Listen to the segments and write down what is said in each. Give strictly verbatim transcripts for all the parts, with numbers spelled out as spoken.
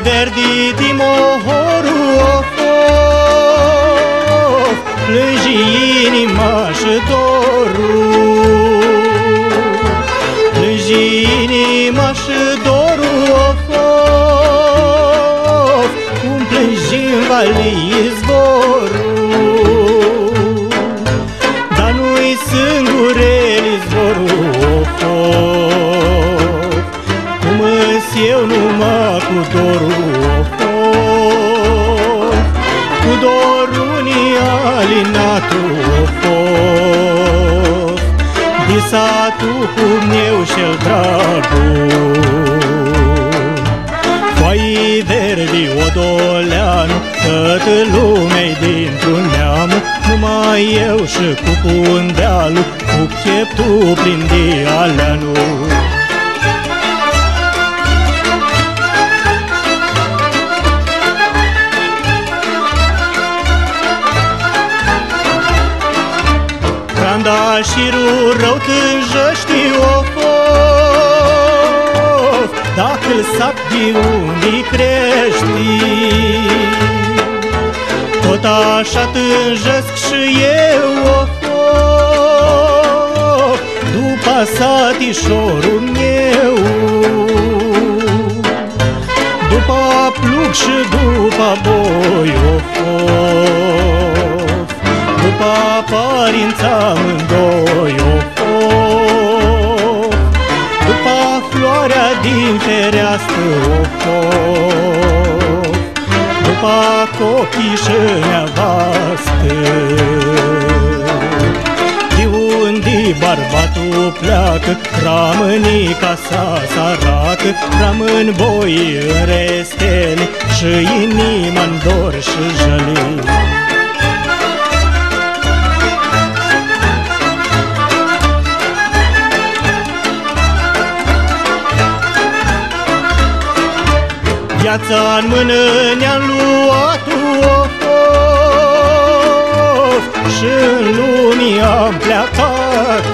verdi din mohoru, of, of, plângi inima și dorul, plângi inima și dorul, of, of, cum plângi în vale izvorul, dar nu-i singurel izvorul, of, of, cum-s eu numai cu dorul, of, of, cu dorul ni-alinatul, of, of, de satul cu meu și-l dragul. Foaii verdi odoleanu, toată lumea-i dintr-un neam, numai eu și cu pundealul, cu pieptul plin de aleanu. Randașirul rău tânjești, of, of, dacă-l sap de unde crești, tot așa tânjesc și eu, of, of, după satișorul meu, după plug și după boi, of, of, după părința amândoi, of, of, după floarea din fereastră, of, of, după copii și nevastă. De unde bărbatul pleacă, rămâne casa săracă, rămân boi în restele și inima-n dor și jăli. Viața-n mână ne-am luat-o, of, of, și-n lumii am pleacat.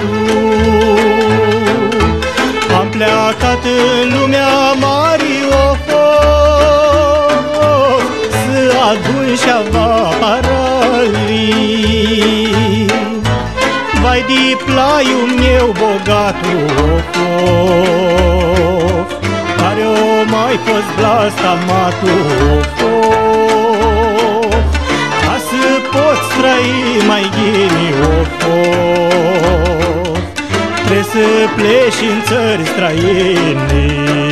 Am pleacat în lumea mare, of, of, să adun și-ava paralii. Vai de plaiul meu bogatul, of, of, care-o mai fost blastamatul, of, of, ca să poți trăi mai ghini, of, of, trebuie să pleci în țări străine,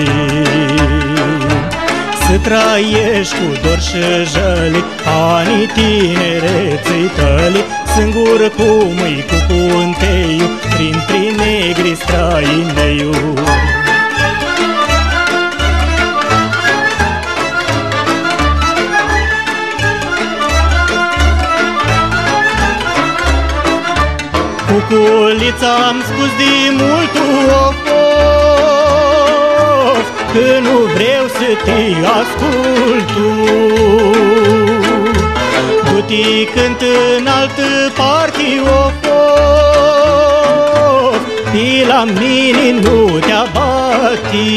să trăiești cu dor și jăli anii tinereței tăli, singur cum-i cu punteiu, printre negri străineiu. Cuculița-am spus de mult, of, of, că nu vreau să te ascult. Du-te cânt în altă parte, of, of, de la mine nu te abati.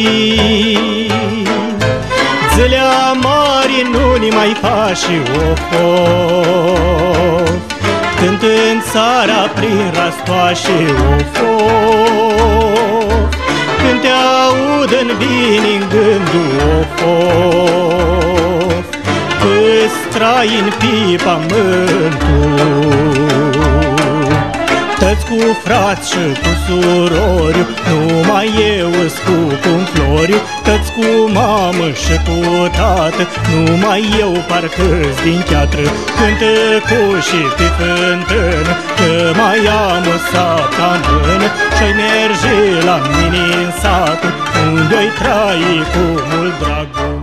Zilea mare nu ne mai faci, of, of, cânt în țara prin rastoașe, of, of, când te aud în vini în gândul, of, of, că-s trai-n pe pământul. Tăți cu frați și cu suroriu, numai eu-s cu cum Floriu. Tăți cu mamă și cu tată, numai eu parcă-s din cheatră. Cântă coșii pe fântână, că mai am o săptămână, și-ai merge la mine în satul, unde-i trai cu mult dragul.